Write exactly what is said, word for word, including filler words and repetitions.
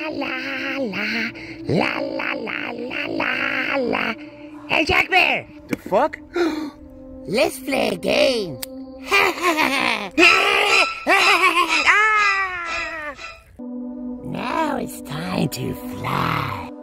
la, la, la, la, la, la, la, la. Hey, Jack Bear! The fuck? Let's play a game. Now it's time to fly.